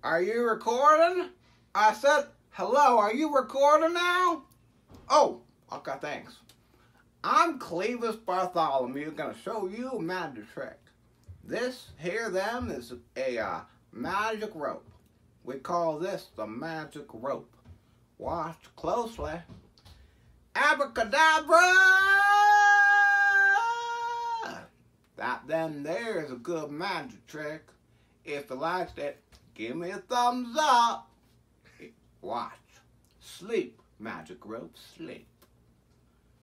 Are you recording? I said, hello, are you recording now? Oh, okay, thanks. I'm Clevis Bartholomew, gonna show you a magic trick. This here then is a magic rope. We call this the magic rope. Watch closely. Abracadabra! That then there is a good magic trick. If you liked it, give me a thumbs up. Watch. Sleep, magic rope, sleep.